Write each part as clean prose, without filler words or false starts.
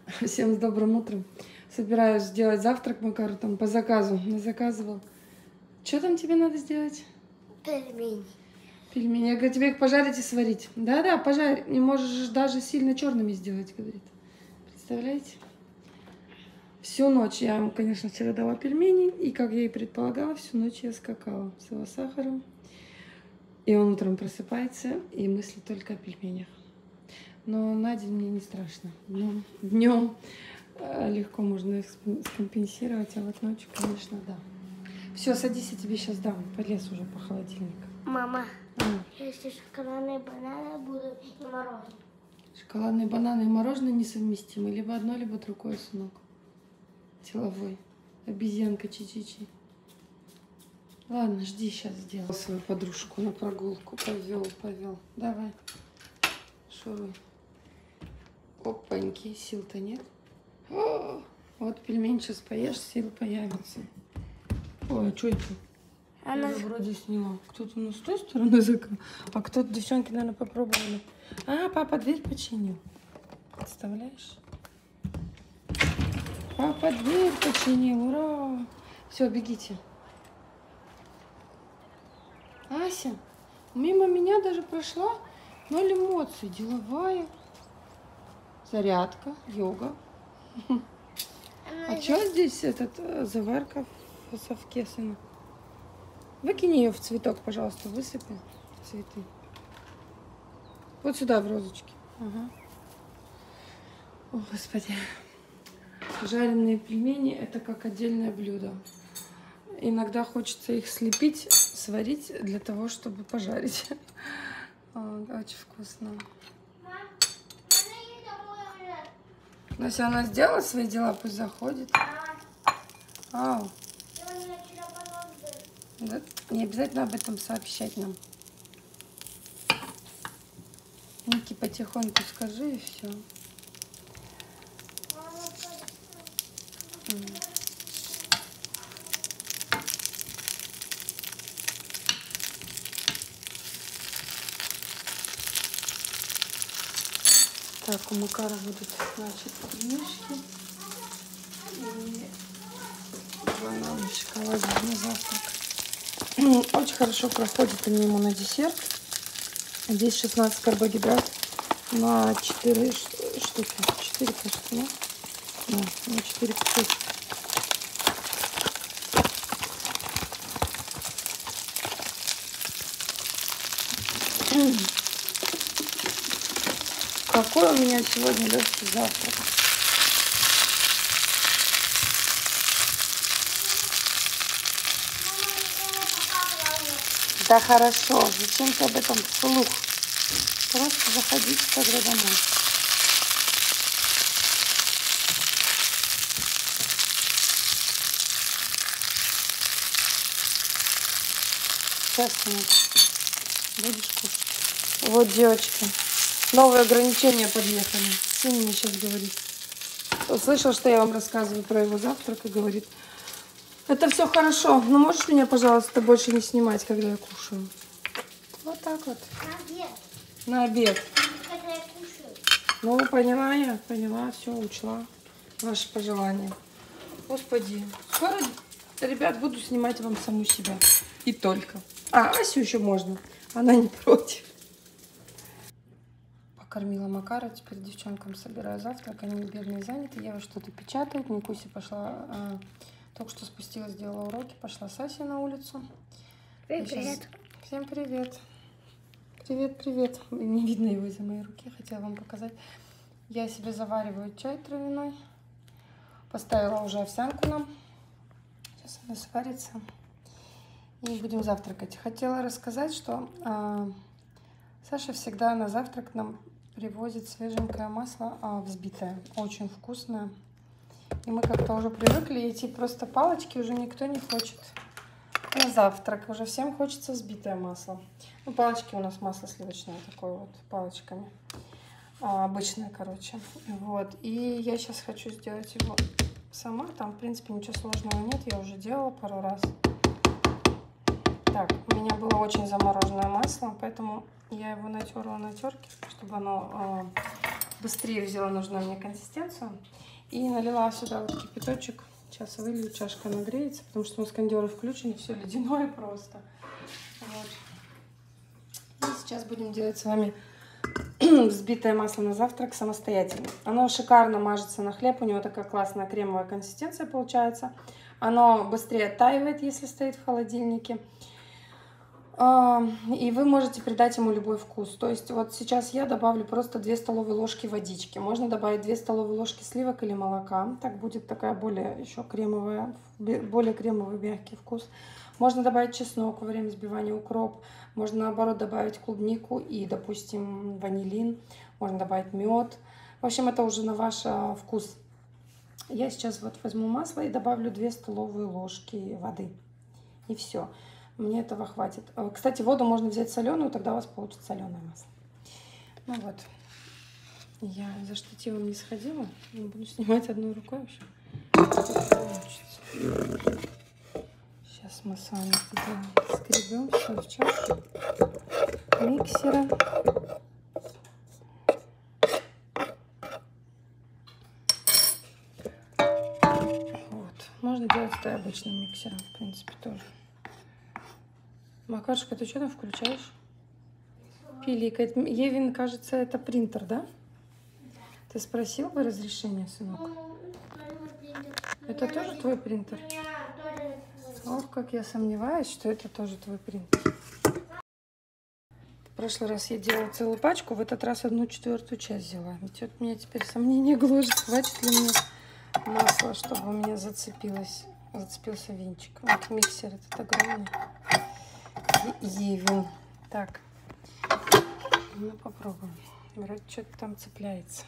Всем с добрым утром. Собираюсь сделать завтрак Макару там по заказу. Заказывал. Что там тебе надо сделать? Пельмени. Пельмени. Я говорю, тебе их пожарить и сварить. Да-да, пожарь. Не можешь даже сильно черными сделать, говорит. Представляете? Всю ночь я ему, конечно, вчера дала пельмени. И, как я и предполагала, всю ночь я скакала с его сахаром. И он утром просыпается и мыслит только о пельменях. Но на день мне не страшно. Днем легко можно их скомпенсировать, а вот ночью, конечно, да. Все, садись, я тебе сейчас дам. Полез уже по холодильнику. Мама, если шоколадные бананы будут и мороженое. Шоколадные бананы и мороженое несовместимы. Либо одно, либо другое, сынок. Деловой. Обезьянка чи-чи-чи. Ладно, жди, сейчас сделаю. Свою подружку на прогулку. Повел. Давай. Шуруй. Опаньки, сил-то нет. О, вот пельмень сейчас поешь, сил появится. Ой, а что это? Она... Я вроде сняла. Кто-то с той стороны закрыл, а кто-то, девчонки, наверное, попробовали. А, папа дверь починил. Представляешь? Папа дверь починил, ура! Все, бегите. Ася, мимо меня даже прошла 0 эмоций. Деловая. Зарядка, йога. А что здесь заварка в совке, сына? Выкини ее в цветок, пожалуйста, высыпи цветы. Вот сюда, в розочки. Ага. О, Господи. Жареные пельмени – это как отдельное блюдо. Иногда хочется их слепить, сварить для того, чтобы пожарить. Очень вкусно. Но если она сделала свои дела, пусть заходит. Ау. Да, не обязательно об этом сообщать нам. Ники, потихоньку скажи и все. Так, у Макара будут, значит, пельмешки и банан, шоколад на завтрак. Очень хорошо проходит они ему на десерт. Здесь 16 карбогидратов на 4 штуки. 4, кажется, да? Да, на 4 кусочка. Какой у меня сегодня легкий завтрак. Да хорошо, зачем ты об этом вслух? Просто заходите тогда домой. Сейчас, будешь кушать. Вот, девочки, новые ограничения подъехали. Сын мне сейчас говорит. Услышал, что я вам рассказываю про его завтрак и говорит: это все хорошо, но можешь меня, пожалуйста, больше не снимать, когда я кушаю? Вот так вот. На обед. На обед. Когда я кушаю. Ну, поняла, все, учла ваши пожелания. Господи, скоро, ребят, буду снимать вам саму себя. И только. А, Асю еще можно. Она не против. Покормила Макара, теперь девчонкам собираю завтрак. Они бедные заняты, Ева что-то печатает. Никуся пошла... Только что спустилась, сделала уроки, пошла с Асей на улицу. Привет. Всем привет. Привет. Не видно его из-за моей руки, хотела вам показать. Я себе завариваю чай травяной. Поставила уже овсянку нам. Сейчас она сварится. И будем завтракать. Хотела рассказать, что Саша всегда на завтрак нам привозит свеженькое масло взбитое. Очень вкусное. И мы как-то уже привыкли, эти просто палочки уже никто не хочет на завтрак. Уже всем хочется взбитое масло. Ну, палочки у нас масло сливочное такое вот, палочками. Обычное, короче. Вот. И я сейчас хочу сделать его сама. Там, в принципе, ничего сложного нет. Я уже делала пару раз. Так, у меня было очень замороженное масло, поэтому я его натерла на терке, чтобы оно быстрее взяла нужную мне консистенцию. И налила сюда вот кипяточек. Сейчас вылью, чашка нагреется, потому что у нас кондёры включены, все ледяное просто. Вот. И сейчас будем делать с вами взбитое масло на завтрак самостоятельно. Оно шикарно мажется на хлеб, у него такая классная кремовая консистенция получается. Оно быстрее оттаивает, если стоит в холодильнике. И вы можете придать ему любой вкус. То есть вот сейчас я добавлю просто 2 столовые ложки водички. Можно добавить 2 столовые ложки сливок или молока. Так будет такая более еще кремовая, более кремовый мягкий вкус. Можно добавить чеснок во время взбивания, укроп. Можно наоборот добавить клубнику и, допустим, ванилин. Можно добавить мед. В общем, это уже на ваш вкус. Я сейчас вот возьму масло и добавлю 2 столовые ложки воды. И все. Мне этого хватит. Кстати, воду можно взять соленую, тогда у вас получится соленое масло. Ну вот. Я за штативом не сходила. Буду снимать одной рукой вообще. Сейчас мы с вами скребем все в чашку миксера. Вот. Можно делать это обычным миксером, в принципе, тоже. Макарушка, ты что там включаешь? Пиликает. Евин, кажется, это принтер, да? Ты спросил бы разрешение, сынок? Это тоже твой принтер? Ох, как я сомневаюсь, что это тоже твой принтер. В прошлый раз я делала целую пачку, в этот раз 1/4 часть взяла. Ведь вот меня теперь сомнение гложет, хватит ли мне масла, чтобы у меня зацепился венчик. Вот миксер этот огромный. Евин. Так, ну попробуем. Вроде что-то там цепляется.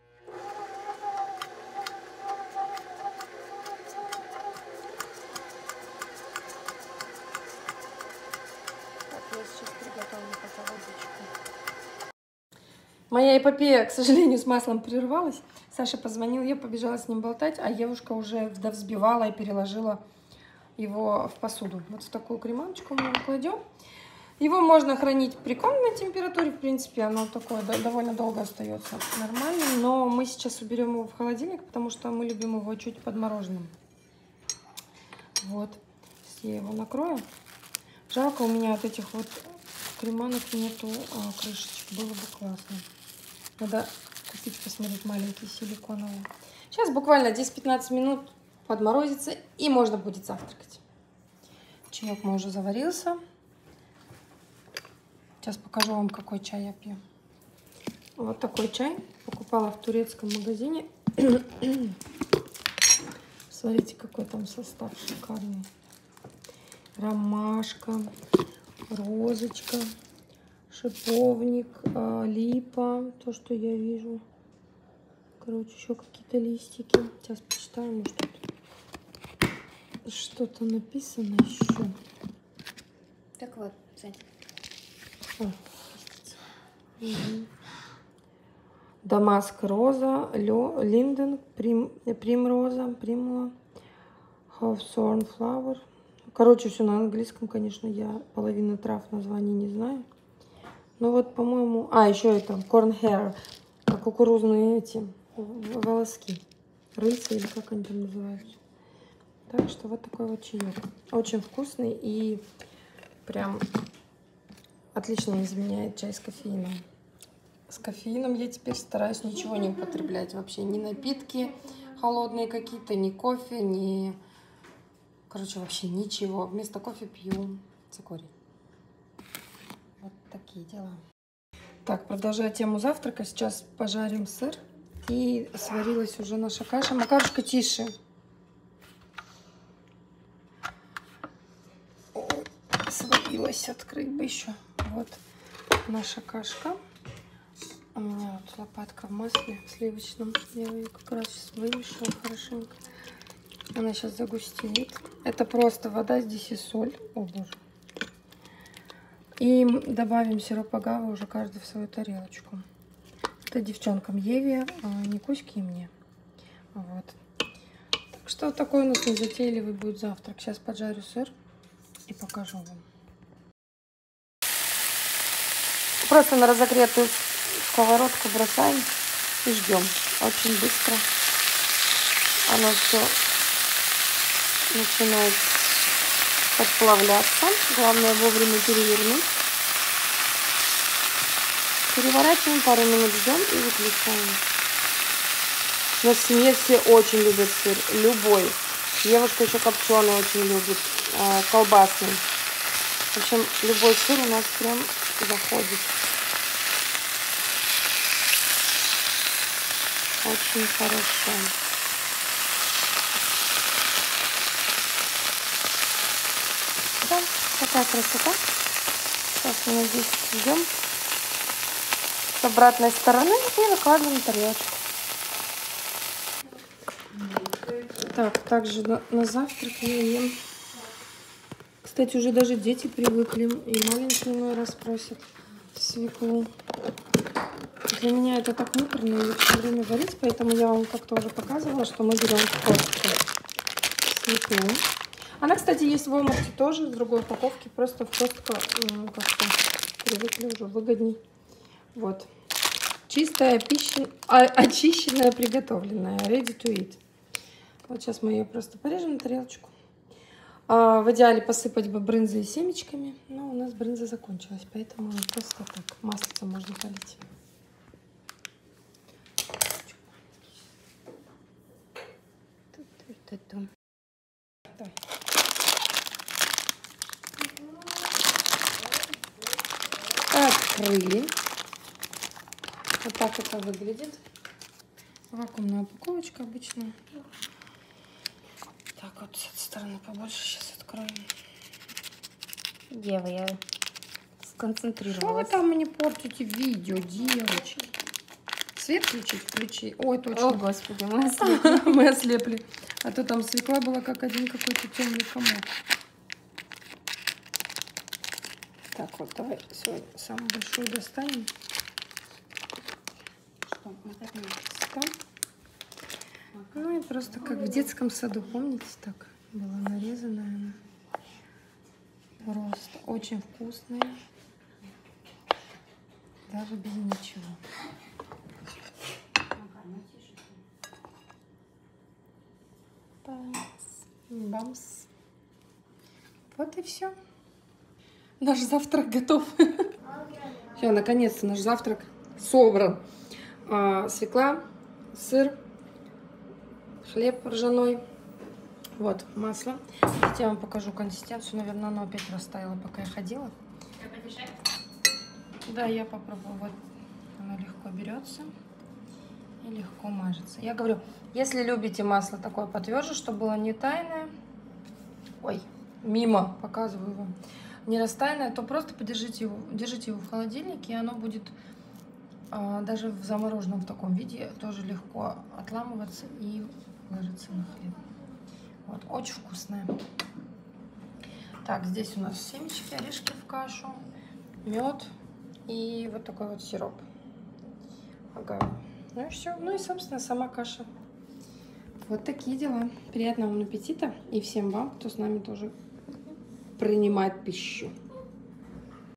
Так, я сейчас приготовлю пока водичку. Моя эпопея, к сожалению, с маслом прервалась. Саша позвонил, я побежала с ним болтать, а Евушка уже взбивала и переложила его в посуду. Вот в такую креманочку мы его кладем. Его можно хранить при комнатной температуре, в принципе, оно такое довольно долго остается нормальным. Но мы сейчас уберем его в холодильник, потому что мы любим его чуть подмороженным. Вот, я его накрою. Жалко, у меня от этих вот креманок нету крышечек, было бы классно. Надо купить, посмотреть, маленькие силиконовые. Сейчас буквально 10-15 минут подморозится, и можно будет завтракать. Чаек мой уже заварился. Сейчас покажу вам, какой чай я пью. Вот такой чай. Покупала в турецком магазине. Смотрите, какой там состав шикарный. Ромашка, розочка, шиповник, липа. То, что я вижу. Короче, еще какие-то листики. Сейчас почитаем, может тут что-то написано еще. Так вот, кстати. Дамаск роза, линден, примроза, примула, hawthorn flower. Короче, все на английском, конечно, я половину трав названий не знаю. Ну вот, по-моему... еще это corn hair, кукурузные эти волоски. Рыльца или как они там называются. Так что вот такой вот чаек. Очень вкусный и прям отлично изменяет чай с кофеином. С кофеином я теперь стараюсь ничего не употреблять вообще. Ни напитки холодные какие-то, ни кофе, ни... Короче, вообще ничего. Вместо кофе пью цикорий. Вот такие дела. Так, продолжая тему завтрака. Сейчас пожарим сыр. И сварилась уже наша каша. Макарушка, тише. Сварилась, открыть бы еще. Вот наша кашка. У меня вот лопатка в масле сливочном. Я ее как раз сейчас вымешаю хорошенько. Она сейчас загустеет. Это просто вода, здесь и соль. О боже. И добавим сироп агавы уже каждый в свою тарелочку. Это девчонкам Еве, Никуське и мне. Вот. Так что такой у нас незатейливый будет завтрак. Сейчас поджарю сыр и покажу вам. Просто на разогретую сковородку бросаем И ждем. Очень быстро оно все начинает подплавляться. Главное вовремя перевернуть. Переворачиваем, пару минут ждем и выключаем. На смесь все очень любят сыр. Любой. Девушка еще копченый очень любит. Колбасный. В общем, любой сыр у нас прям заходит. Очень хорошо. Да, такая красота. Сейчас мы, надеюсь, ждем с обратной стороны и выкладываем на тарелочку. Так, также на завтрак я ем. Кстати, уже даже дети привыкли. И маленькие иной раз просят свеклу. Для меня это так муторно ее все время варить, поэтому я вам как-то уже показывала, что мы берем просто свеклу. Она, кстати, есть в Walmart тоже, в другой упаковке, просто в Costco как-то привыкли уже выгодней. Вот. Чистая пища, очищенная, приготовленная, ready to eat. Вот сейчас мы ее просто порежем на тарелочку. В идеале посыпать бы брынзой и семечками, но у нас брынза закончилась, поэтому просто так маслицем можно полить. Да. Открыли. Вот так это выглядит. Вакуумная упаковочка обычная. Так, вот с этой стороны побольше сейчас откроем. Ева, я сконцентрировалась. Что вы там мне портите видео, девочки? Свет включить? Включи. Ой, точно. О, Господи, мы ослепли. Мы ослепли. А то там свекла была как один какой-то темный комок. Так, вот давай свою самую большую достанем. Что, вот так надо? Ну и просто как в детском саду, помните, так была нарезанная она. Просто очень вкусная. Даже без ничего. Бамс. Вот и все. Наш завтрак готов. Все, наконец-то наш завтрак собран. Свекла, сыр, хлеб ржаной. Вот, масло. Я вам покажу консистенцию. Наверное, оно опять растаяло, пока я ходила. Да, я попробую. Вот, оно легко берется и легко мажется. Я говорю, если любите масло такое потверже, чтобы было не тайное, ой, мимо, показываю вам, не растайное, то просто держите его в холодильнике, и оно будет даже в замороженном в таком виде тоже легко отламываться и ложиться на хлеб. Вот, очень вкусное. Так, здесь у нас семечки, орешки в кашу, мед и вот такой вот сироп. Ага. Ну и все. Ну и, собственно, сама каша. Вот такие дела. Приятного вам аппетита и всем вам, кто с нами тоже принимает пищу.